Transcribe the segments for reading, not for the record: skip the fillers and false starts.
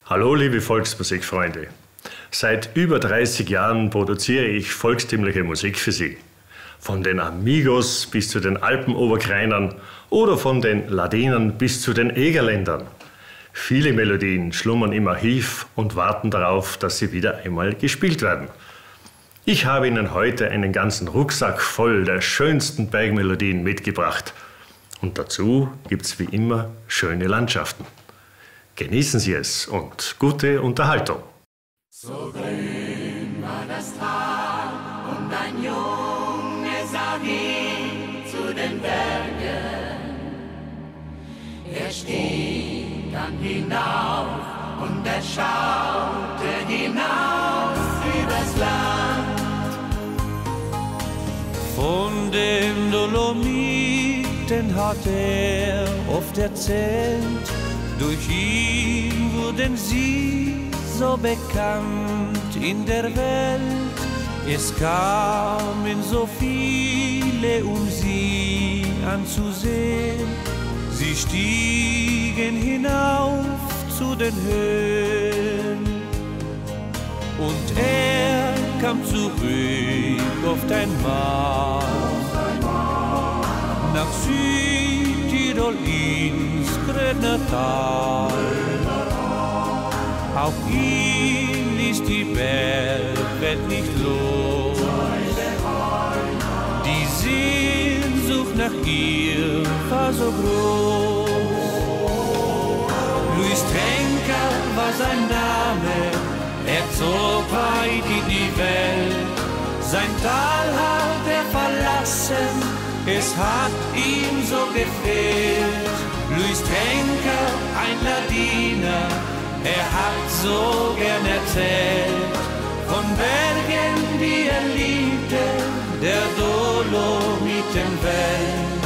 Hallo liebe Volksmusikfreunde. Seit über 30 Jahren produziere ich volkstümliche Musik für Sie. Von den Amigos bis zu den Alpenoberkreinern oder von den Ladinern bis zu den Egerländern. Viele Melodien schlummern im Archiv und warten darauf, dass sie wieder einmal gespielt werden. Ich habe Ihnen heute einen ganzen Rucksack voll der schönsten Bergmelodien mitgebracht. Und dazu gibt's wie immer schöne Landschaften. Genießen Sie es und gute Unterhaltung. So grün war das Tal und ein Junge sah hin zu den Bergen. Er stieg dann hinauf und er schaute hinaus übers Land. Von den Dolomiten hat er oft erzählt, durch ihn wurden sie so bekannt in der Welt. Es kamen so viele, um sie anzusehen. Sie stiegen hinauf zu den Höhen. Und er kam zurück oft einmal nach Südtirol ins Grönertal. Auch ihn ließ die Bergwelt nicht los. Die Sehnsucht nach ihr war so groß. Luis Trenker war sein Name, er zog weit in die Welt. Sein Tal hat er verlassen, es hat ihm so gefehlt. Luis Trenker, ein Ladiner, er hat so gern erzählt von Bergen, die er liebte, der Dolomitenwelt.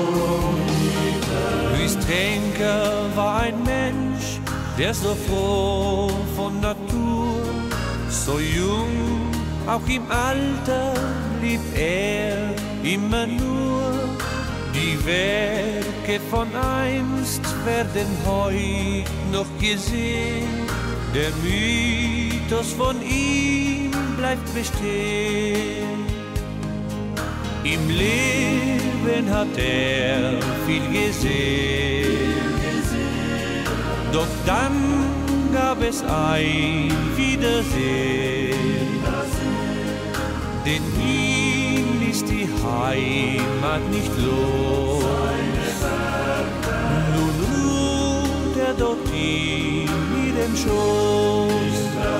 Luis Trenker war ein Mensch, der so froh von Natur, so jung, auch im Alter blieb er immer nur. Die Werke von einst werden heut noch gesehen. Der Mythos von ihm bleibt bestehen. Im Leben hat er viel gesehen. Doch dann gab es ein Wiedersehen. Denn ihn ließ die Heimat nicht los. Nun ruht er dort in ihrem Schoß.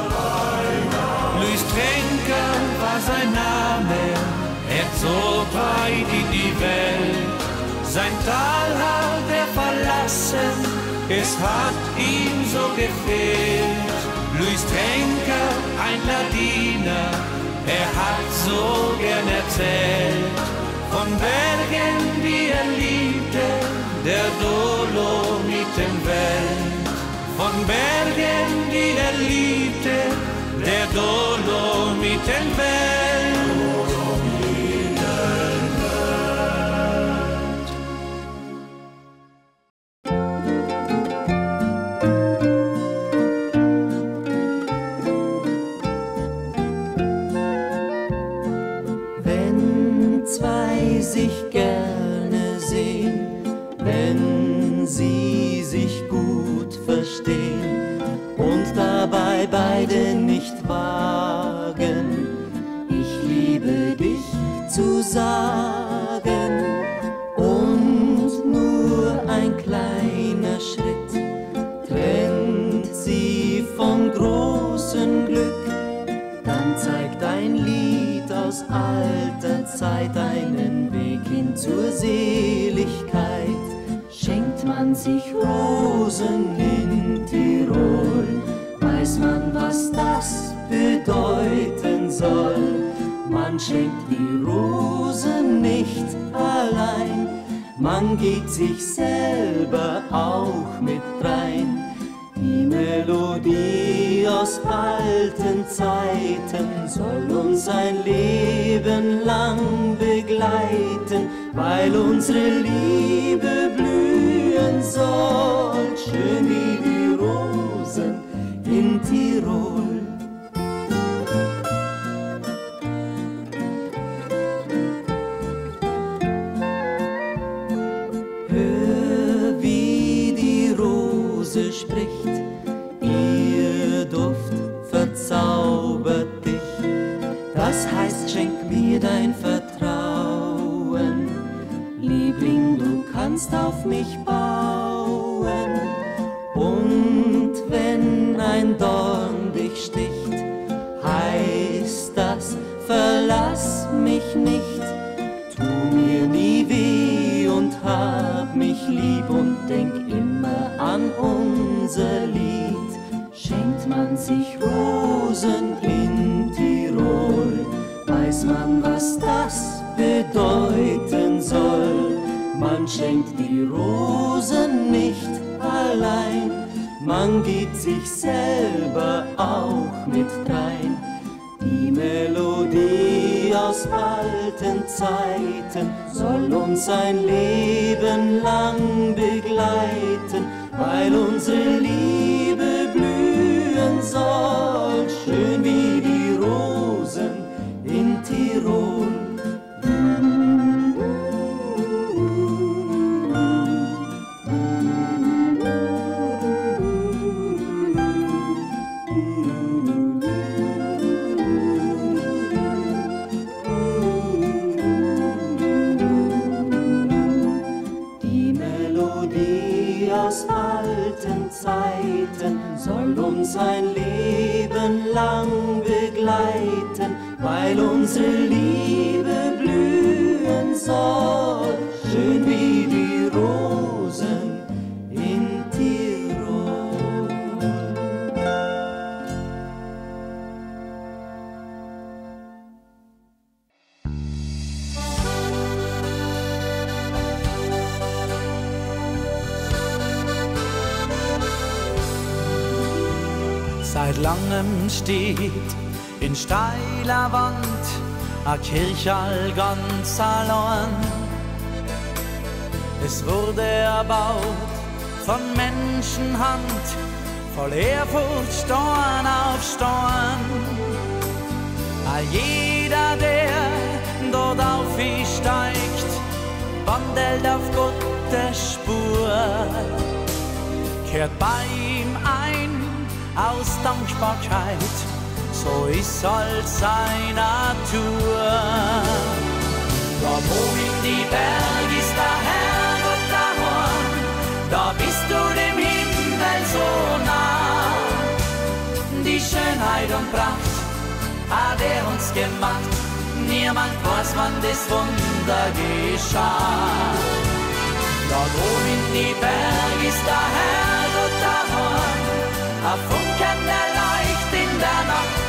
Luis Trenker war sein Name, er zog weit in die Welt. Sein Tal hat er verlassen, es hat ihm so gefehlt. Luis Trenker, ein Ladiner, er hat so gern erzählt von Bergen, die er liebte, der Dolomitenwelt. Von Bergen, die er liebte, der Dolomitenwelt. Sich gerne sehen, wenn sie sich gut verstehen und dabei beide nicht wagen, ich liebe dich zu sagen. Und nur ein kleiner Schritt trennt sie vom großen Glück, dann zeigt ein Lied aus alter Zeit einen Weg hin zur Seligkeit. Schenkt man sich Rosen in Tirol, weiß man, was das bedeuten soll. Man schenkt die Rosen nicht allein, man geht sich selber auch mit rein. Die Melodie aus alten Zeiten soll uns ein Leben lang begleiten, weil unsere Liebe blühen soll, schön wie die Rosen Tirol. Hör, wie die Rose spricht, ihr Duft verzaubert dich. Das heißt, schenk mir dein Vertrauen, Liebling, du kannst auf mich bauen. Und wenn ein Dorn dich sticht, heißt das, verlass mich nicht. Tu mir nie weh und hab mich lieb und denk immer an unser Lied. Schenkt man sich Rosen in Tirol, weiß man, was das bedeuten soll. Man schenkt die Rosen nicht allein, man gibt sich selber auch mit rein. Die Melodie aus alten Zeiten soll uns ein Leben lang begleiten, weil unsere Liebe blühen soll, schön wie die Rosen in Tirol. Zeiten soll uns ein Leben lang begleiten, weil unsere Liebe blühen soll, schön wie die Rosen in Tirol. Seit langem steht in steiler Wand a Kirchal ganz allein. Es wurde erbaut von Menschenhand, voll Ehrfurcht Stein auf Stein. All jeder, der dort aufsteigt, wandelt auf Gottes Spur, kehrt bei ihm ein aus Dankbarkeit, so ist halt seine Natur. Dort wo in die Berg ist der Herrgott daheim, da bist du dem Himmel so nah. Die Schönheit und Pracht hat er uns gemacht, niemand weiß, wann das Wunder geschah. Dort oben in die Berg ist der Herrgott daheim, ein Funken erleuchtet in der Nacht.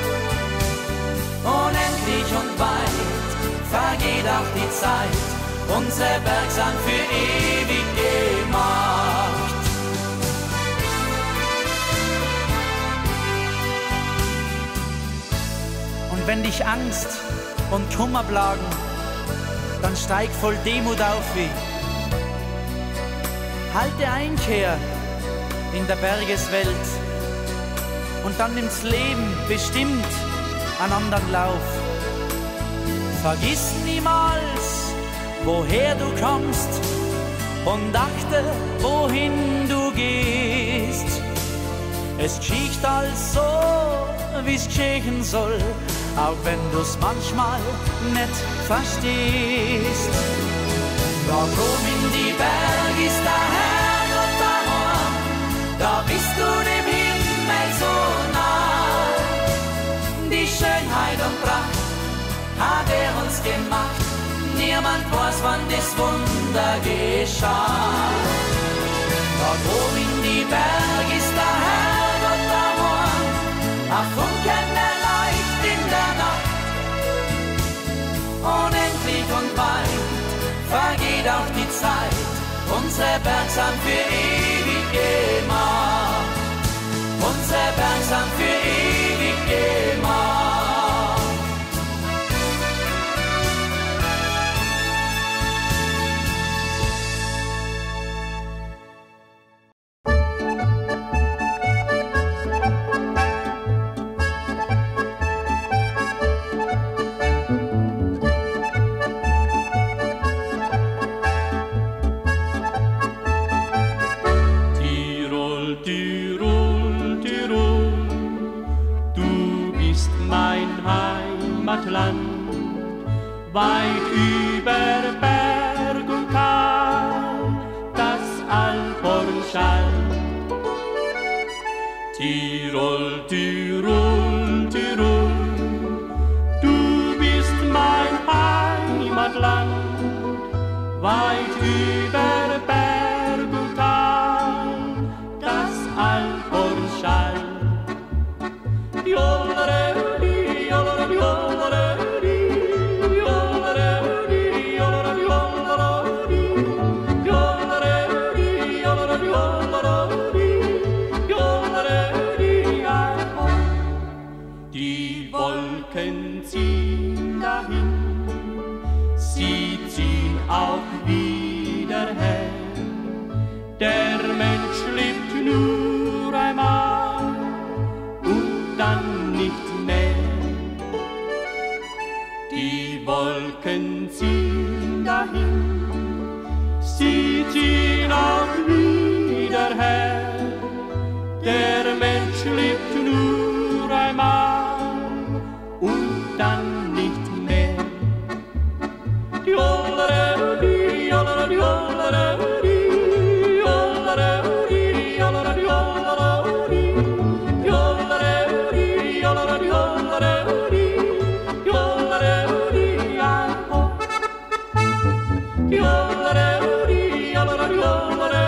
Unendlich und weit vergeht auch die Zeit, unsere Berg sind für ewig gemacht. Und wenn dich Angst und Kummer plagen, dann steig voll Demut auf wie. Halte Einkehr in der Bergeswelt und dann nimmt's Leben bestimmt einen anderen Lauf. Vergiss niemals, woher du kommst und achte, wohin du gehst. Es geschieht alles so, wie's geschehen soll, auch wenn du's manchmal nicht verstehst. Dort oben in die Berg ist der Herrgott daheim, da bist du dem Himmel so nah. Die Schönheit und Pracht hat er uns gemacht, niemand weiß, wann das Wunder geschah. Dort oben in die Berg ist der Herrgott daheim, ein Funken erleuchtet in der Nacht. Unendlich und weit vergeht auch die Zeit, unsere Berg sind für ewig gemacht. Unsere Berg sind für ewig gemacht. Land, weit über Berg und Tal, das Alphorn schallt. Tirol, Tirol, Tirol, du bist mein Heimatland, weit über Berg und Tal, das Alphorn schallt. Die Wolken ziehen dahin, sie ziehen auch wieder her. Der Mensch lebt nur einmal und dann nicht mehr. Die Wolken ziehen dahin, sie ziehen auch wieder her. Der Mensch lebt nur einmal und dann nicht mehr. Die Ollere, die Ollere, die Ollere, die Ollere, die Ollere, die Ollere, die Ollere, die Ollere, die Ollere, die Ollere, die Ollere, die Ollere, die Ollere, die Ollere.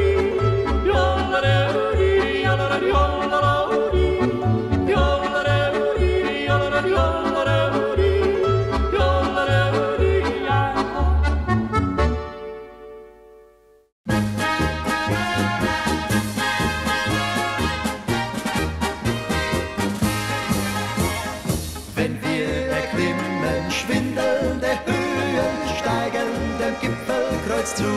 Wenn wir erklimmen schwindelnde Höhen, steigen dem Gipfelkreuz zu.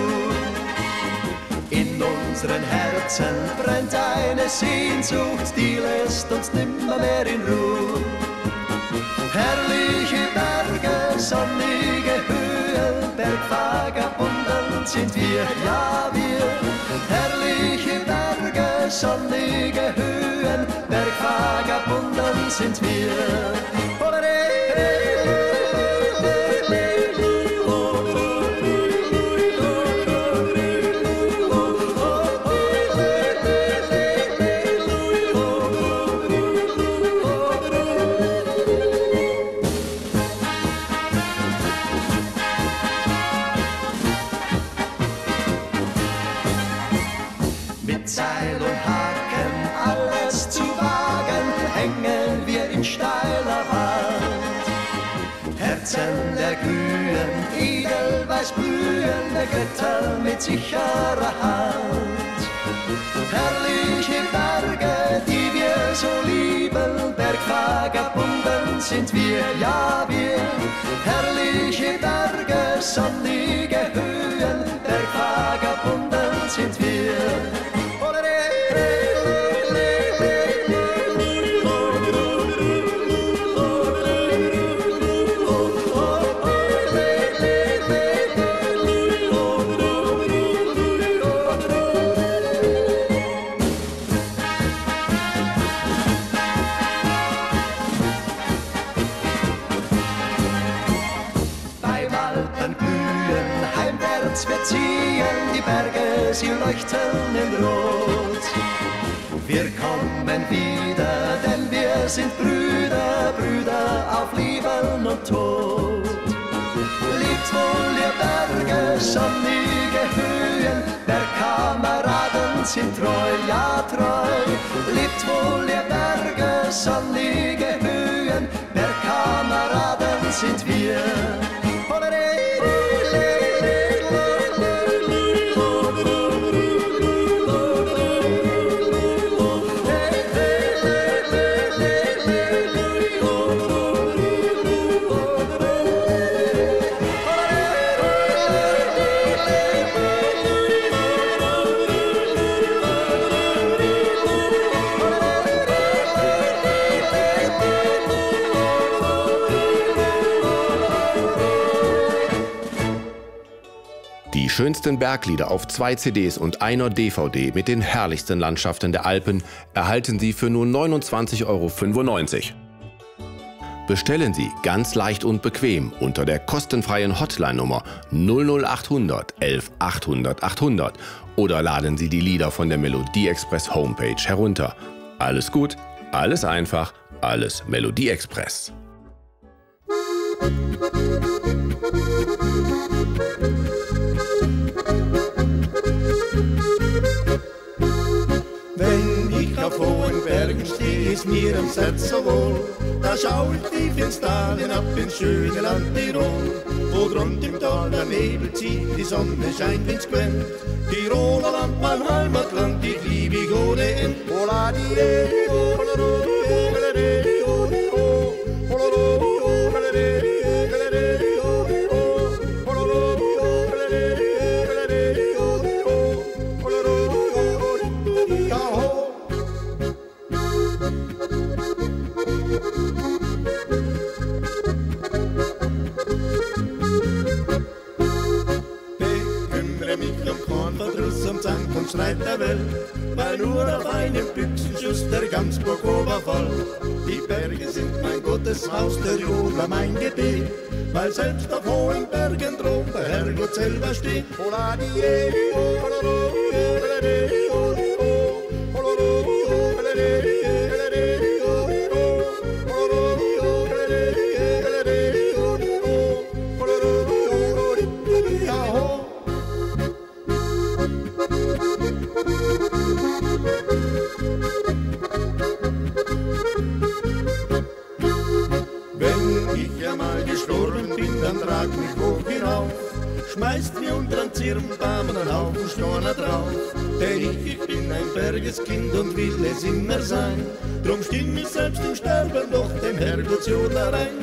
In unseren Herzen brennt eine Sehnsucht, die lässt uns nimmer mehr in Ruhe. Herrliche Berge, sonnige Höhen, Bergvagabunden sind wir, ja wir. Herrliche Berge, sonnige Höhen, Bergvagabunden sind wir. Mit Seil und Haken alles zu wagen, hängen wir in steiler Wand. Herzen erglühen, edelweiß blühende Götter mit sicherer Hand. Herrliche Berge, die wir so lieben, Bergvagabunden sind wir, ja wir. Herrliche Berge, sonnige Höhen, Bergvagabunden sind wir. Wir ziehen die Berge, sie leuchten in Rot. Wir kommen wieder, denn wir sind Brüder, Brüder auf Leben und Tod. Lebt wohl, ihr Berge, sonnige Höhen, Bergkameraden sind treu, ja treu. Lebt wohl, ihr Berge, sonnige Höhen, Bergkameraden sind wir. Die schönsten Berglieder auf 2 CDs und einer DVD mit den herrlichsten Landschaften der Alpen erhalten Sie für nur 29,95 €. Bestellen Sie ganz leicht und bequem unter der kostenfreien Hotline-Nummer 00800 11 800 800 oder laden Sie die Lieder von der Melodie Express Homepage herunter. Alles gut, alles einfach, alles Melodie Express. Wenn ich auf hohen Bergen stehe, ist mir am Herz so wohl. Da schau ich tief ins Tal hinab ins schöne Land Tirol. Wo rund im Tal der Nebel zieht, die Sonne scheint ins Glend. Tiroler Land, mein Heimatland, ich liebe ich ohne End. Streit der Welt, weil nur auf einem Büchsenschuss der Gamsburg Oberfall. Die Berge sind mein Gotteshaus, der Jura mein Gebet, weil selbst auf hohen Bergen droht der Herrgott selber steht. Schmeißt mir untern Zirbenbaum einen Haufen Steine drauf. Denn ich bin ein Bergeskind und will es immer sein. Drum stimm ich selbst im Sterben doch dem Herrgottsjodler ein.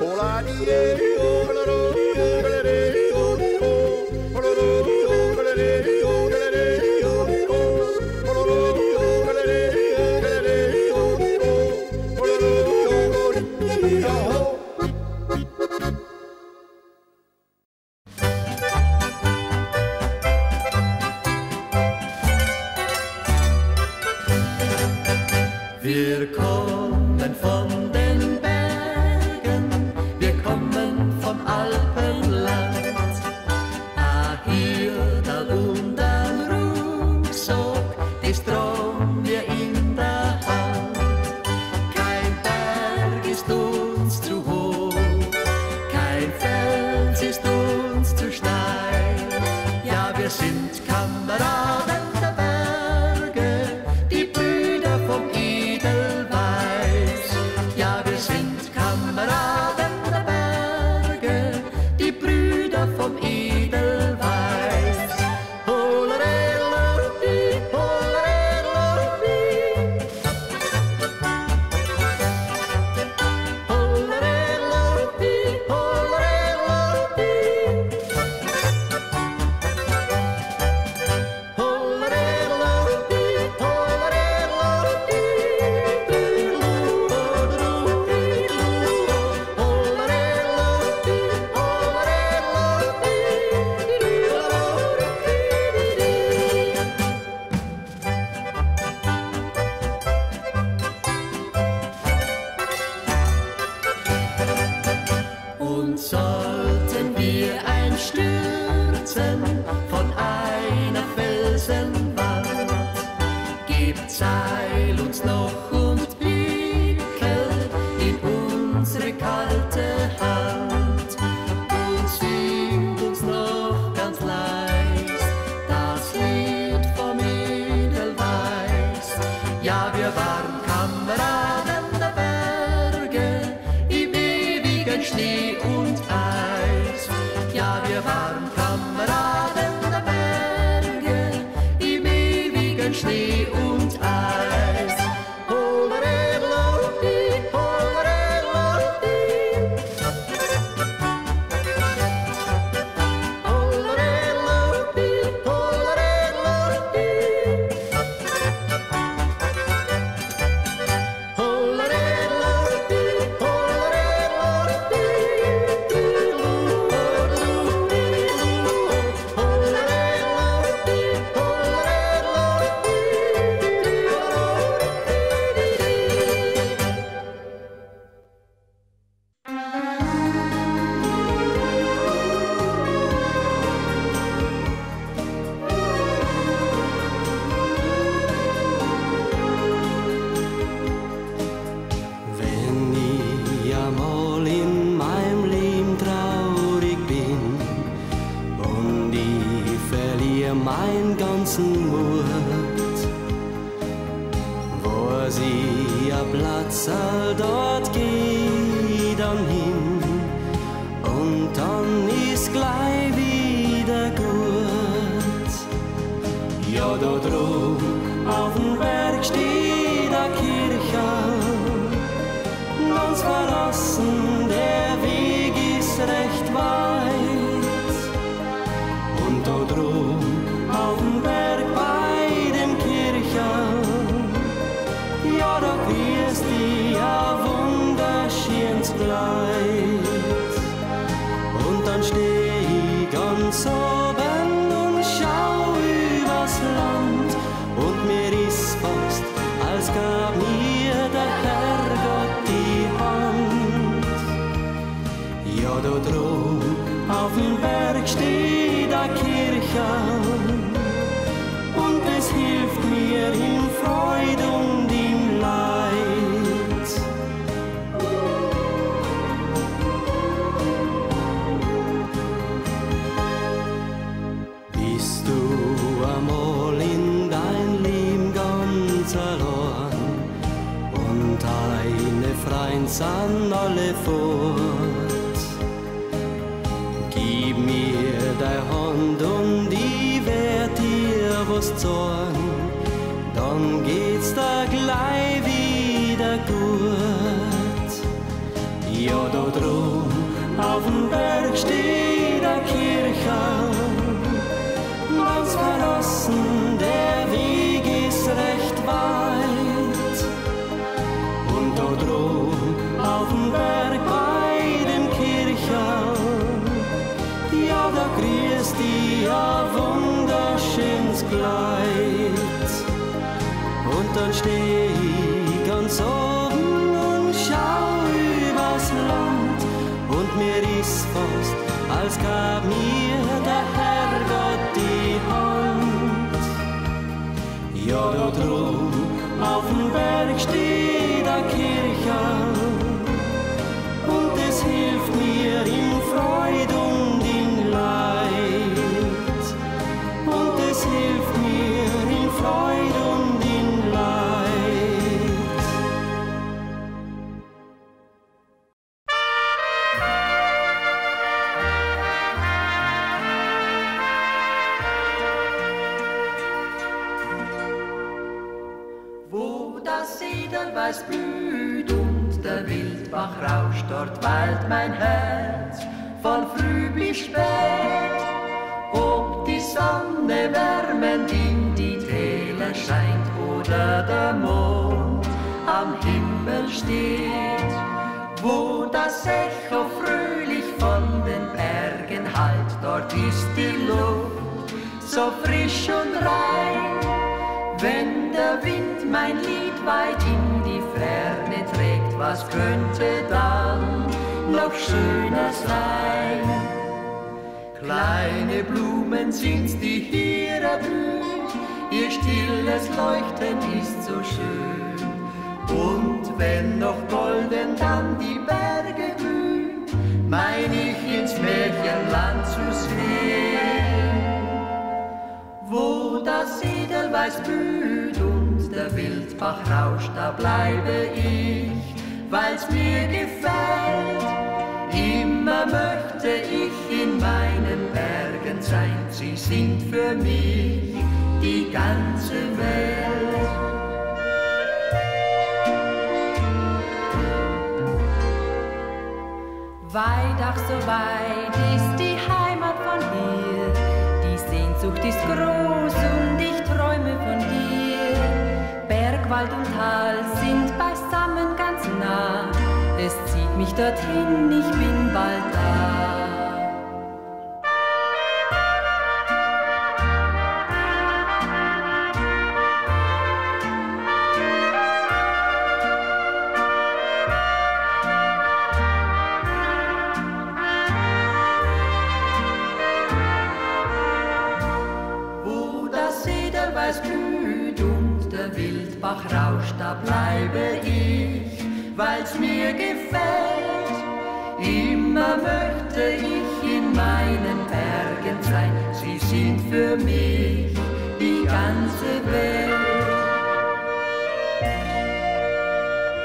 Wir kommen von den Bergen, wir kommen vom Alpenland. Hier, da und am Rucksack, die Strom wir in der Hand. Kein Berg ist uns zu hoch, kein Fels ist uns zu steil. Ja, wir sind Kameraden der Berge, die Brüder vom Edelweiß. Ja, wir sind Kameraden der Berge, die Brüder vom Edelweiß. Holerellerli, holerellerli. Holerellerli, holerellerli. Und sollten wir einstürzen von einer Felsenwand, gebt Seil uns noch und Blicke in unsere kalte Hand und singt uns noch ganz leis das Lied vom Edelweiß. Ja, wir waren Kameraden der Berge im ewigen Schnee und Eis. Ja, wir waren Kameraden der Berge im ewigen Schnee und Eis. Holerellerli, holerellerli. Holerellerli, holerellerli. der Platz, dort geh dann hin und dann ist gleich wieder gut. Ja, da drum auf dem Berg steht a Kirche, ganz verlassen, der Weg ist recht weit. Und da drum auf dem Berg bei dem Kirche, ja, da kriegst du ein wunderschönes Kleid. Und dann steh ich ganz oben und schau übers Land, und mir ist fast, als gab mir der Herrgott die Hand. Ja, da drum auf dem Berg steht a Kirche, und es hilft mir in Freude und in Leid. Bist du einmal in dein Leben ganz allein und deine Freunde sind alle fort? Gib mir deine Hand und ich werd dir was zorn, dann geht's da gleich wieder gut. Ja, da drum auf dem Berg steht a Kirche, ganz verlassen, der Weg ist recht weit. Und da drum auf dem Berg bei dem Kirche, ja, da kriegst du a wunderschönes Kleid. Und dann steh ich ganz oben und schau übers Land, und mir ist fast, als gab mir der Herrgott die Hand. Ja, da drum auf dem Berg steht a Kirche, und es hilft mir in Freude und in Leid. Und es hilft mir in Freude und in Leid. Wo das Edelweiß blüht und der Wildbach rauscht, dort weilt mein Herz von früh bis spät. Ob die Sonne wärmend in die Täler scheint oder der Mond am Himmel steht, wo das Echo fröhlich von den Bergen hallt, dort ist die Luft so frisch und rein. Wenn der Wind mein Lied weit in die Ferne trägt, was könnte dann noch schöner sein? Kleine Blumen sind's, die hier erblühen, ihr stilles Leuchten ist so schön. Und wenn noch golden dann die Berge glühen, mein ich ins Märchenland zu sehen. Wo das Edelweiß blüht und der Wildbach rauscht, da bleibe ich, weil's mir gefällt. Immer möchte ich in meinen Bergen sein, sie sind für mich die ganze Welt. Weit, ach so weit ist die Heimat von hier, die Sehnsucht ist groß und ich träume von dir. Berg, Wald und Tal sind beisammen ganz nah, es zieht mich dorthin, ich bin bald da. Wildbach rauscht, da bleibe ich, weil's mir gefällt. Immer möchte ich in meinen Bergen sein, sie sind für mich die ganze Welt.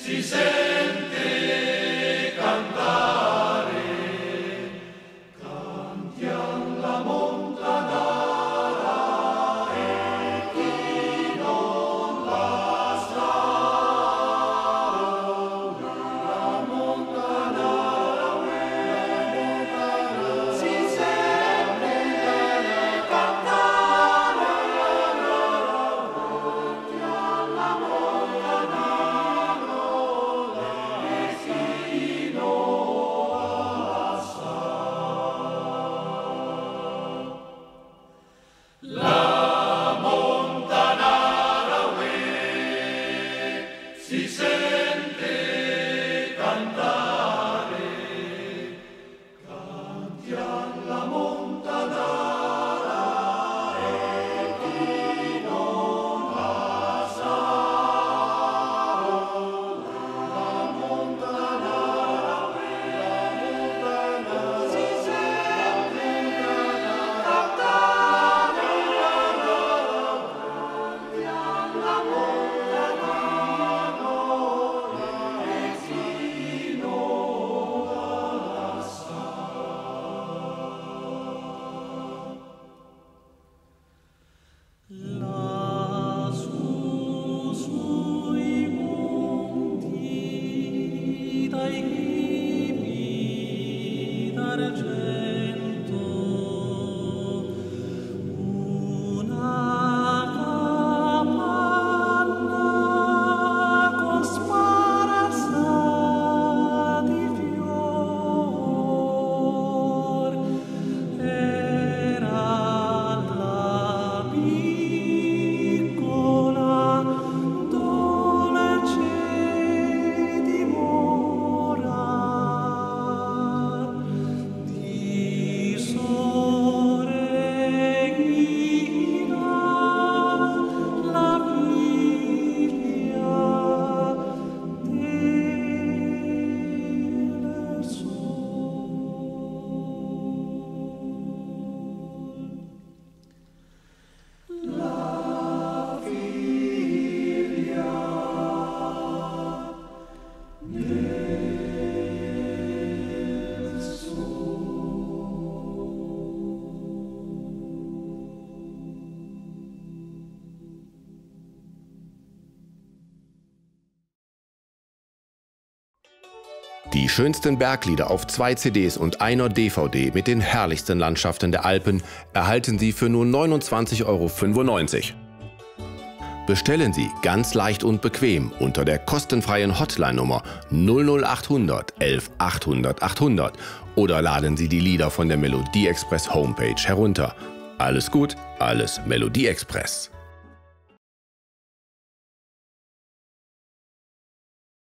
si sente cantare, cantiam la montanara e chi non la sa, la montanara si sente cantare, cantiam la montanara e chi non la sa. La montanara si sente cantare, cantiam la montanara e chi non la sa, la montanara si sente cantare, cantiam la montanara e chi non la sa. Lassù sui monti dai rivi d'argento una capanna cosparsa di fior era la piccola dolce dimora di Sorregina, la figlia del Sol. La figlia del Die schönsten Berglieder auf 2 CDs und einer DVD mit den herrlichsten Landschaften der Alpen erhalten Sie für nur 29,95 €. Bestellen Sie ganz leicht und bequem unter der kostenfreien Hotline-Nummer 00800 11 800 800 oder laden Sie die Lieder von der Melodie Express Homepage herunter. Alles gut, alles Melodie Express.